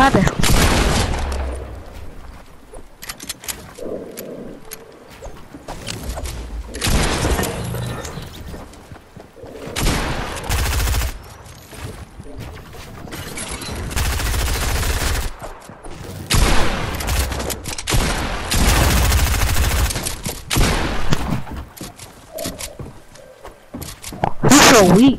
happened? You're so weak.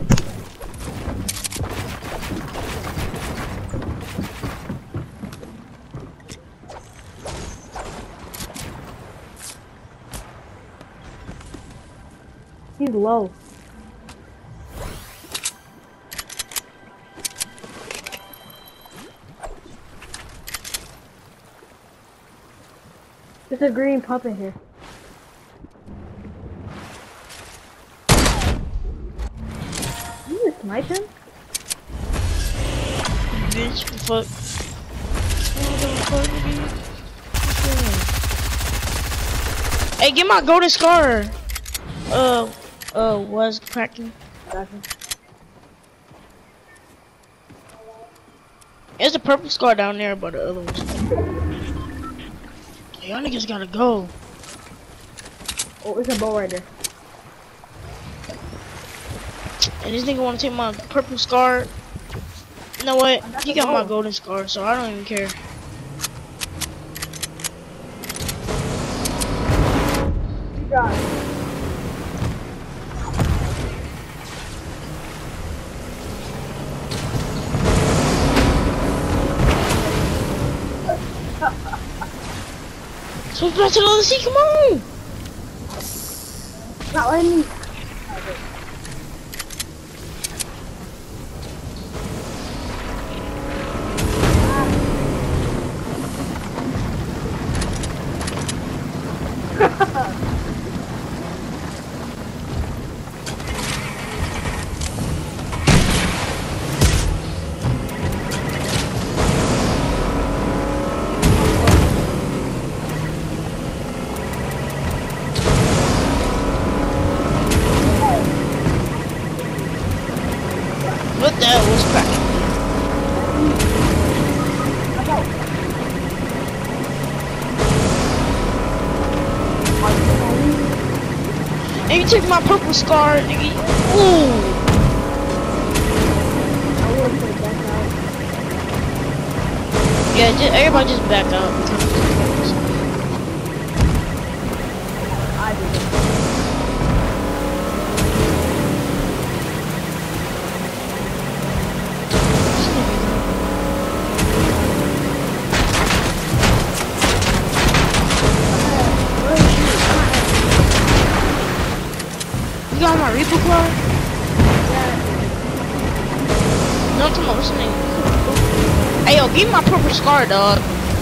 He's low. There's a green pump in here. You just snipe him? Bitch, fuck. Hey, get my golden scar. Was cracking. Gotcha. There's a purple scar down there, but the other ones. Y'all niggas gotta go. Oh, it's a bow right there. And this nigga wanna take my purple scar. You know what? He got my golden scar, so I don't even care. You got it. So back to the other sea, come on! Not letting me. What the hell was cracking? And you took my purple scar, nigga. Ooh! Yeah, everybody just back out. You got my Reaper Claw? No, come on, what's the name? Hey, yo, give me my purple scar, dog.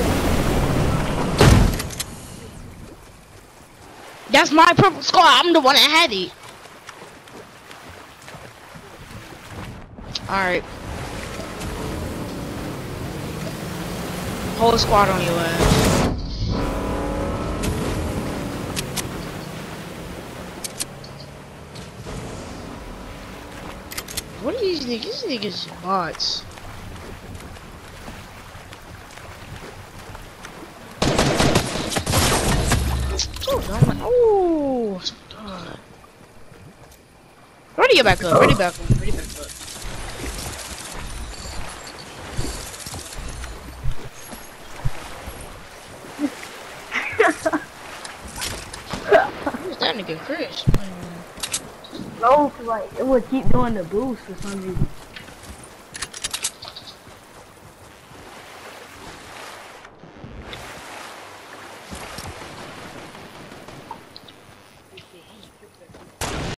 That's my purple scar. I'm the one that had it. Alright. Whole squad on your ass. What are these niggas? These niggas bots. Oh, God. Ready to back up. Ready back up. Ready back up. Who's that nigga, Chris? No, like it would keep doing the boost for some reason.